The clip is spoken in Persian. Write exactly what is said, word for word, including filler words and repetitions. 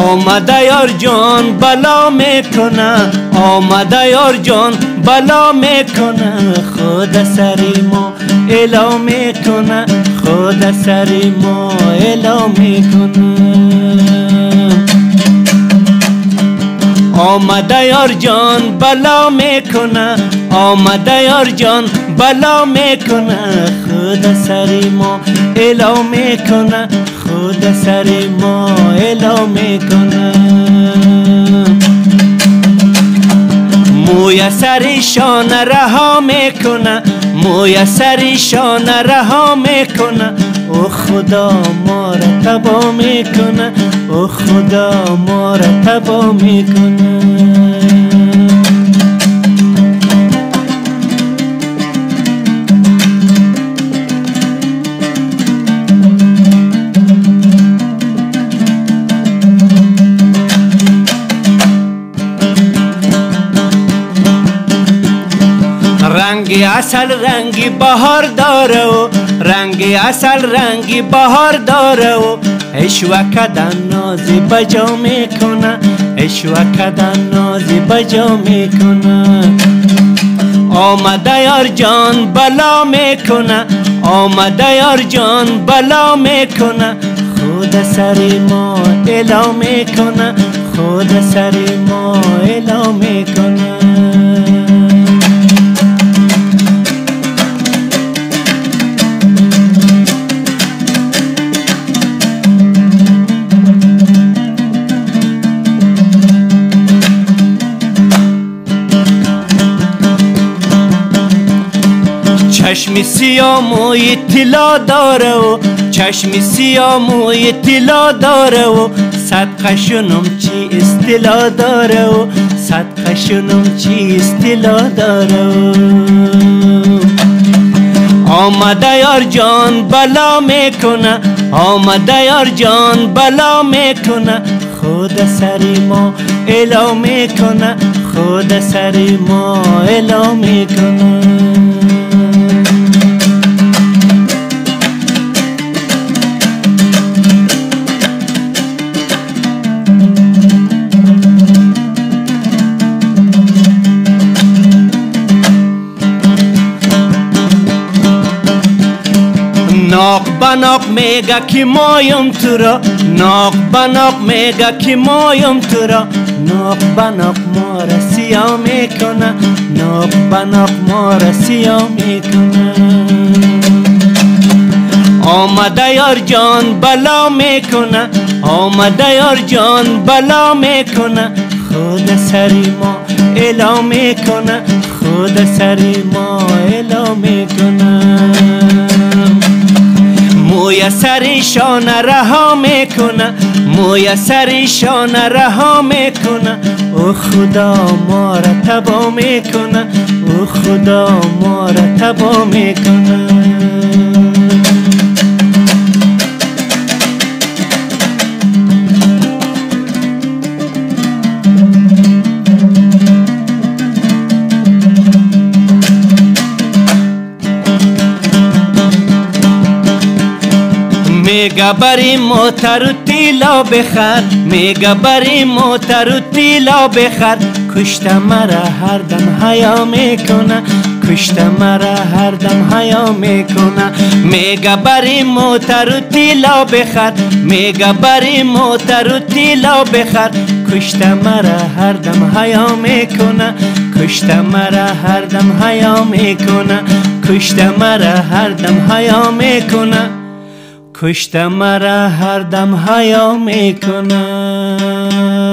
آمده یار جان بلا میکنه، آمده یار جان بلا میکنه، خود سری ما الا میکنه، خود سری ما الا میکنه. آمده یار جان بلا میکنه، آمده یار جان بلا میکنه، خود سری ما الا میکنه، خود سری ما الا میکنه. موی سریشان رها میکنه، موی سریشان رها میکنه، او خدا ما را تبا میکنه، او خدا ما را تبا میکنه. رنگی اصل رنگی بهار داره و رنگی اصل رنگی بهار داره و اشوکدن نازی بجا میکنه، اشوکدن نازی بجا میکنه. آمده یار جان بلا میکنه، آمده یار جان بلا میکنه، خود سری ما الا میکنه، خود سری ما الا میکنه. چشمی سیاه موی طلا داره و چشمی سیاه موی طلا داره و صدقه شنم چی استلا داره و صدقه شنم چی استلا داره و آمده یار جان بلا میکنه، آمده یار جان بلا میکنه، خود سری ما الا میکنه، خود سری ما الا میکنه. ناق بناق میگه که مایم تو را، ناق بناق میگه که مایم تو را، ناق بناق ما را سیاه میکنه، ناق بناق ما را سیاه میکنه. آمده یار جان بلا میکنه، آمده یار جان بلا میکنه، خود سری ما الا میکنه، خود سری ما الا میکنه. موی سریشان رها میکنه، موی سریشان رها میکنه، او خدا ما را تبا میکنه، او خدا ما را تبا میکنه. میگه بری موتر و تیلا بخر، میگه بری موتر و تیلا بخر، کشته مرا هر دم حیا میکنه، کشته مرا هر دم حیا میکنه. میگه بری موتر و تیلا بخر، میگه بری موتر و تیلا بخر، کشته مرا هر دم حیا میکنه، کشته مرا هر دم حیا میکنه، کشته مرا هر دم حیا میکنه، کشته مرا هر دم حیا میکنه.